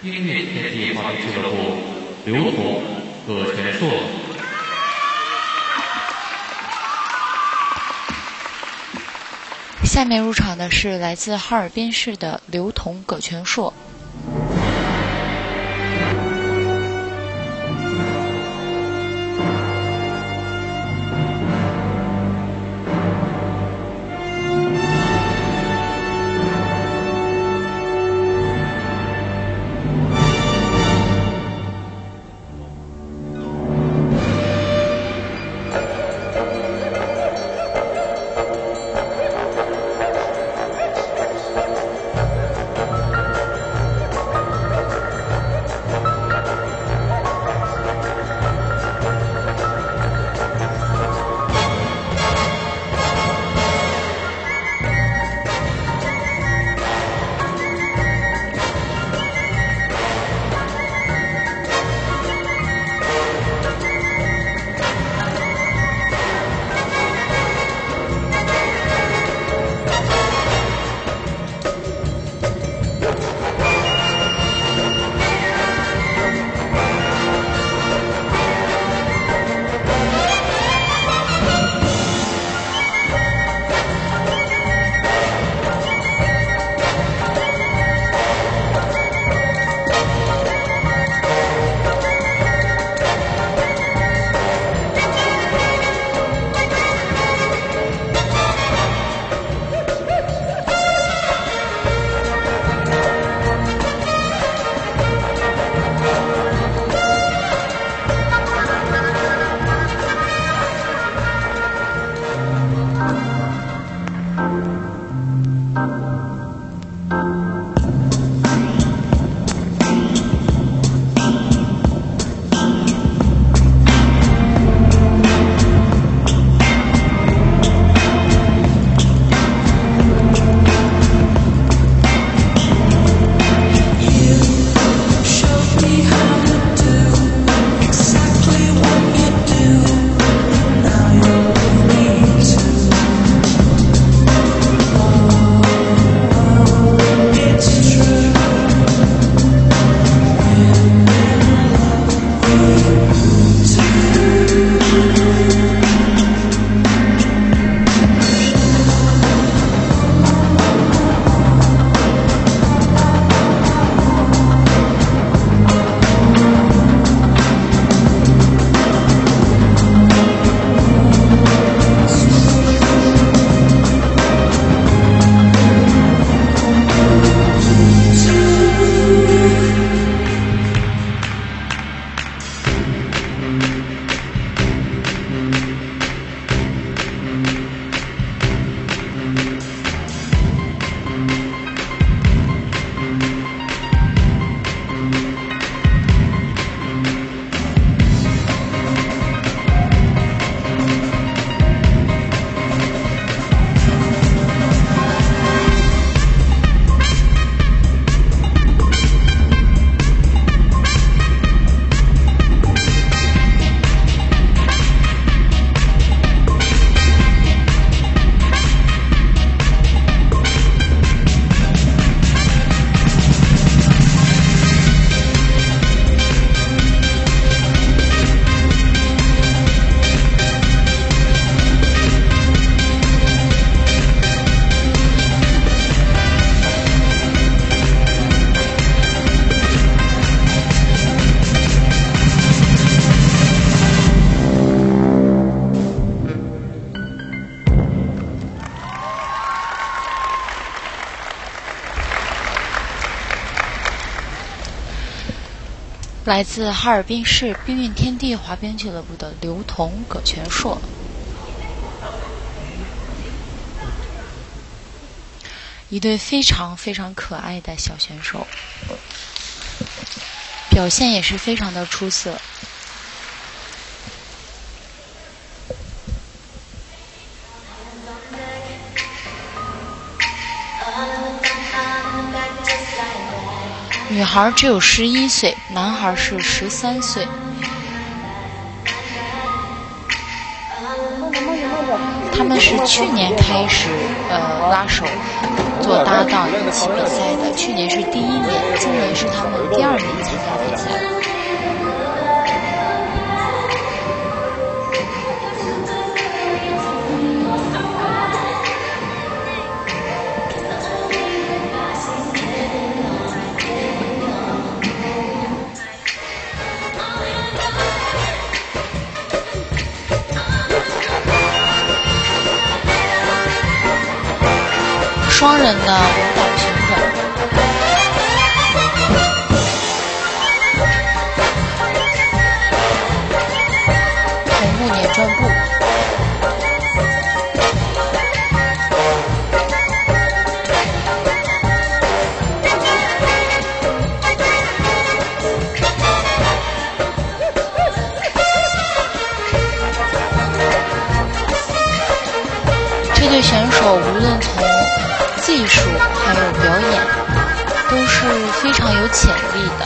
音乐天地滑冰俱乐部刘同、葛全硕。 下面入场的是来自哈尔滨市的刘同、葛全硕。来自哈尔滨市冰运天地滑冰俱乐部的刘同、葛全硕，一对非常非常可爱的小选手，表现也是非常的出色。女孩只有11岁，男孩是13岁。他们是去年开始拉手做搭档一起比赛的，去年是第1年，今年是他们第2名参加比赛。双人的舞蹈旋转，同步捻转步，这对选手无论从技术还有表演都是非常有潜力的，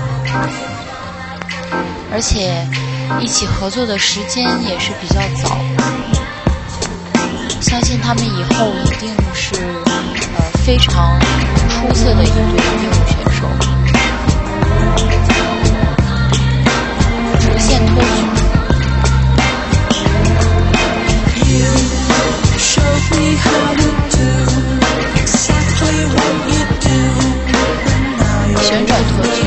而且一起合作的时间也是比较早，相信他们以后一定是非常出色的一对编舞选手，无限托举。旋转托举，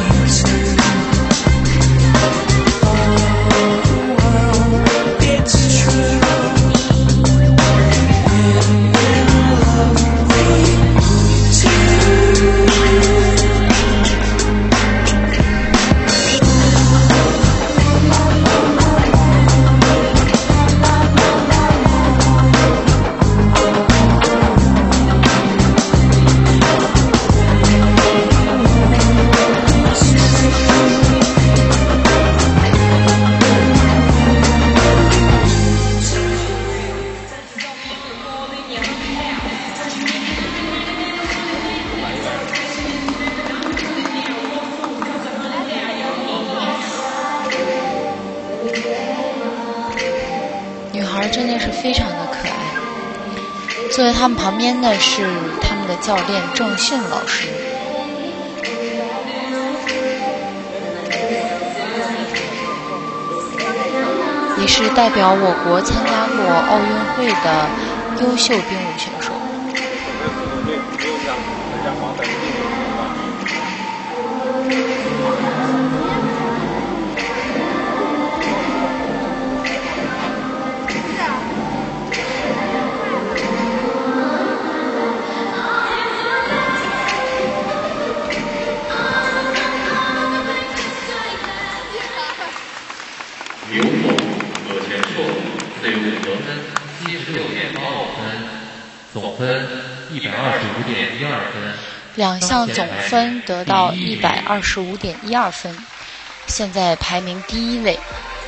真的是非常的可爱。坐在他们旁边的是他们的教练郑迅老师。也是代表我国参加过奥运会的优秀编舞选手。 刘总葛前硕队伍得分76.85分，总分125.12分， 两项总分得到125.12分，现在排名第1位。